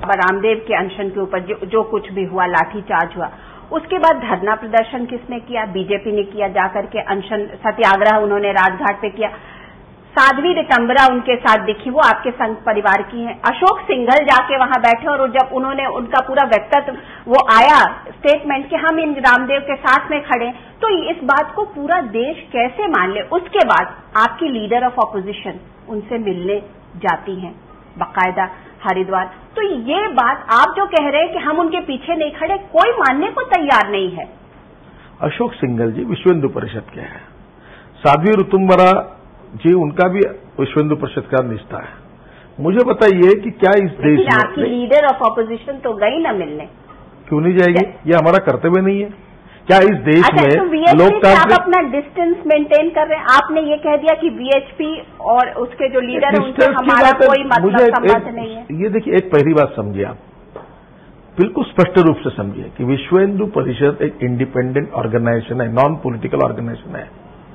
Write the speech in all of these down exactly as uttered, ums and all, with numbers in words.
रामदेव के अनशन के ऊपर जो, जो कुछ भी हुआ, लाठीचार्ज हुआ, उसके बाद धरना प्रदर्शन किसने किया? बीजेपी ने किया, जाकर के अनशन सत्याग्रह उन्होंने राजघाट पे किया। साध्वी रितंबरा उनके साथ दिखी, वो आपके संघ परिवार की हैं। अशोक सिंघल जाके वहां बैठे और जब उन्होंने उनका पूरा व्यक्तित्व वो आया स्टेटमेंट कि हम इन रामदेव के साथ में खड़े, तो इस बात को पूरा देश कैसे मान ले? उसके बाद आपकी लीडर ऑफ ऑपोजिशन उनसे मिलने जाती हैं बाकायदा हरिद्वार। तो ये बात आप जो कह रहे हैं कि हम उनके पीछे नहीं खड़े, कोई मानने को तैयार नहीं है। अशोक सिंघल जी विश्व हिंदू परिषद के हैं, साध्वी रितंबरा जी उनका भी विश्व हिंदू परिषद का निष्ठा है। मुझे बताइए कि क्या इस देश में आपकी लीडर ऑफ ऑपोजिशन तो गई ना मिलने? क्यों नहीं जाएगी? ये हमारा कर्तव्य नहीं है क्या इस देश अच्छा, में? तो लोकतांत्रिक आप अपना डिस्टेंस मेंटेन कर रहे हैं। आपने ये कह दिया कि वीएचपी और उसके जो लीडर है उनसे हमारा कोई मतलब संबंध नहीं है। ये देखिए, एक पहली बात समझिए, आप बिल्कुल स्पष्ट रूप से समझिए कि विश्व हिंदू परिषद एक इंडिपेंडेंट ऑर्गेनाइजेशन है, नॉन पॉलिटिकल ऑर्गेनाइजेशन है।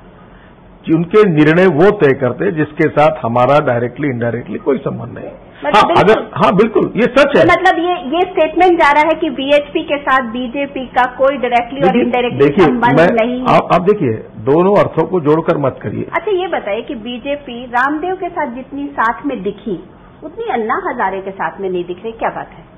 उनके निर्णय वो तय करते हैं जिसके साथ हमारा डायरेक्टली इनडायरेक्टली कोई संबंध नहीं। हाँ, अगर हाँ बिल्कुल ये सच है। मतलब ये ये स्टेटमेंट जा रहा है कि वीएचपी के साथ बीजेपी का कोई डायरेक्टली और इनडायरेक्टली संबंध नहीं है। आप, आप देखिए, दोनों अर्थों को जोड़कर मत करिए। अच्छा, ये बताइए कि बीजेपी रामदेव के साथ जितनी साथ में दिखी उतनी अन्ना हजारे के साथ में नहीं दिख रही, क्या बात है?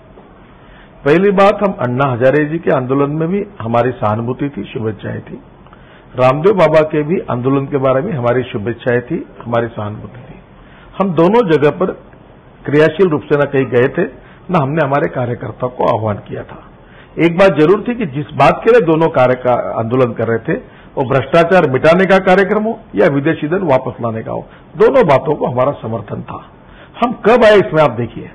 पहली बात, हम अन्ना हजारे जी के आंदोलन में भी हमारी सहानुभूति थी, शुभेच्छाएं थी। रामदेव बाबा के भी आंदोलन के बारे में हमारी शुभेच्छाएं थी, हमारी सहानुभूति थी। हम दोनों जगह पर क्रियाशील रूप से न कहीं गए थे, न हमने हमारे कार्यकर्ताओं को आह्वान किया था। एक बात जरूर थी कि जिस बात के लिए दोनों कार्य का आंदोलन कर रहे थे, वो भ्रष्टाचार मिटाने का कार्यक्रम हो या विदेशी धन वापस लाने का हो, दोनों बातों को हमारा समर्थन था। हम कब आए इसमें आप देखिए,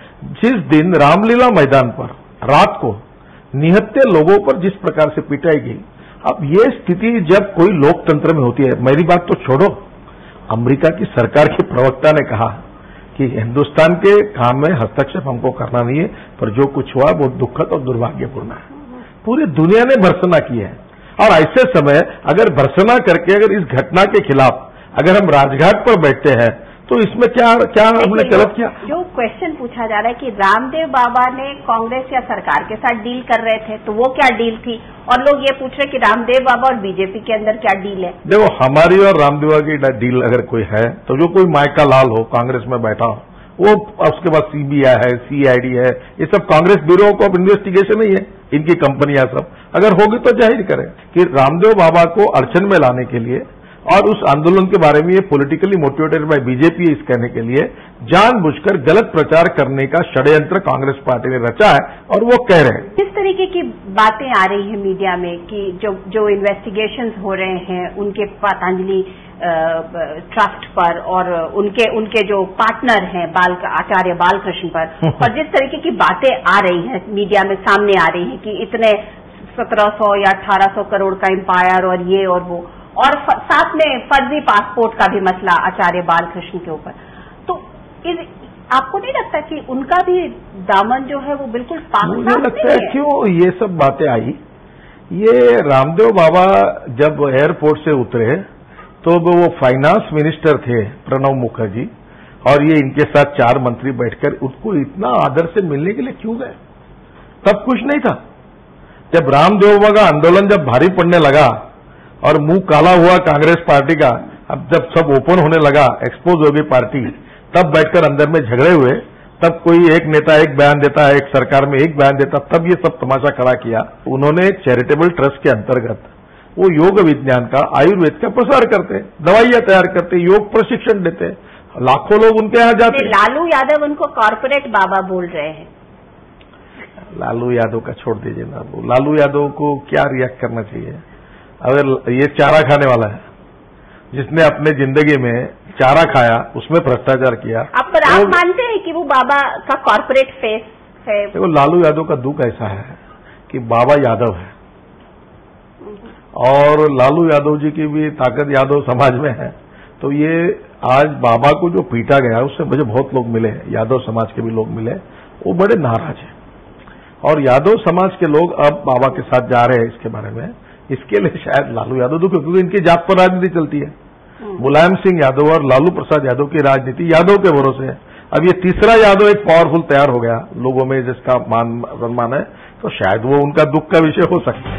जिस दिन रामलीला मैदान पर रात को निहत्थे लोगों पर जिस प्रकार से पिटाई गई, अब ये स्थिति जब कोई लोकतंत्र में होती है, मेरी बात तो छोड़ो, अमेरिका की सरकार के प्रवक्ता ने कहा कि हिंदुस्तान के काम में हस्तक्षेप हमको करना नहीं है, पर जो कुछ हुआ वो दुखद और दुर्भाग्यपूर्ण है। पूरी दुनिया ने भर्त्सना की है, और ऐसे समय अगर भर्त्सना करके अगर इस घटना के खिलाफ अगर हम राजघाट पर बैठते हैं तो इसमें क्या क्या हमने गलत किया? जो क्वेश्चन पूछा जा रहा है कि रामदेव बाबा ने कांग्रेस या सरकार के साथ डील कर रहे थे, तो वो क्या डील थी? और लोग ये पूछ रहे कि रामदेव बाबा और बीजेपी के अंदर क्या डील है? देखो, हमारी और रामदेव बाबा की डील अगर कोई है तो जो कोई माइका लाल हो, कांग्रेस में बैठा हो, वो उसके बाद सीबीआई है, सीआईडी है, ये सब कांग्रेस ब्यूरो ऑफ इन्वेस्टिगेशन ही है, इनकी कंपनियां सब। अगर होगी तो जाहिर करें कि रामदेव बाबा को अड़चन में लाने के लिए और उस आंदोलन के बारे में ये पॉलिटिकली मोटिवेटेड बाय बीजेपी इस कहने के लिए जानबूझकर गलत प्रचार करने का षड्यंत्र कांग्रेस पार्टी ने रचा है, और वो कह रहे हैं। किस तरीके की बातें आ रही हैं मीडिया में कि जो जो इन्वेस्टिगेशंस हो रहे हैं उनके पतंजलि ट्रस्ट पर और उनके उनके जो पार्टनर हैं बाल आचार्य बालकृष्ण पर, और जिस तरीके की बातें आ रही हैं मीडिया में सामने आ रही हैं कि इतने सत्रह सौ या अठारह सौ करोड़ का एम्पायर और ये और वो, और साथ में फर्जी पासपोर्ट का भी मसला आचार्य बालकृष्ण के ऊपर, तो इस, आपको नहीं लगता कि उनका भी दामन जो है वो बिल्कुल पाक मुझे लगता है क्यों ये सब बातें आई? ये रामदेव बाबा जब एयरपोर्ट से उतरे तो वो फाइनेंस मिनिस्टर थे प्रणब मुखर्जी, और ये इनके साथ चार मंत्री बैठकर उनको इतना आदर से मिलने के लिए क्यों गए? तब कुछ नहीं था। जब रामदेव बाबा का आंदोलन जब भारी पड़ने लगा और मुंह काला हुआ कांग्रेस पार्टी का, अब जब सब ओपन होने लगा, एक्सपोज हो गई पार्टी, तब बैठकर अंदर में झगड़े हुए, तब कोई एक नेता एक बयान देता है, एक सरकार में एक बयान देता, तब ये सब तमाशा खड़ा किया। उन्होंने एक चैरिटेबल ट्रस्ट के अंतर्गत वो योग विज्ञान का, आयुर्वेद का प्रसार करते, दवाइयां तैयार करते, योग प्रशिक्षण देते, लाखों लोग उनके यहाँ जाते। लालू यादव उनको कॉर्पोरेट बाबा बोल रहे हैं। लालू यादव का छोड़ दीजिए ना, लालू यादव को क्या रिएक्ट करना चाहिए? अगर ये चारा खाने वाला है, जिसने अपने जिंदगी में चारा खाया, उसमें भ्रष्टाचार किया, आप पर आप मानते हैं कि वो बाबा का कॉर्पोरेट फेस है? देखो, लालू यादव का दुख ऐसा है कि बाबा यादव है, और लालू यादव जी की भी ताकत यादव समाज में है। तो ये आज बाबा को जो पीटा गया, उससे मुझे बहुत लोग मिले, यादव समाज के भी लोग मिले, वो बड़े नाराज हैं, और यादव समाज के लोग अब बाबा के साथ जा रहे हैं इसके बारे में। इसके लिए शायद लालू यादव दुख, क्योंकि इनकी जात पर राजनीति चलती है। मुलायम सिंह यादव और लालू प्रसाद यादव की राजनीति यादव के भरोसे है। अब ये तीसरा यादव एक पावरफुल तैयार हो गया लोगों में जिसका मान सम्मान है, तो शायद वो उनका दुख का विषय हो सकता है।